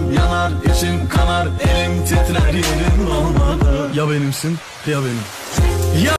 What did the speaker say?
yanar, içim kanar, elim titrer, yerin olmadı. Ya benimsin ya benim. Ya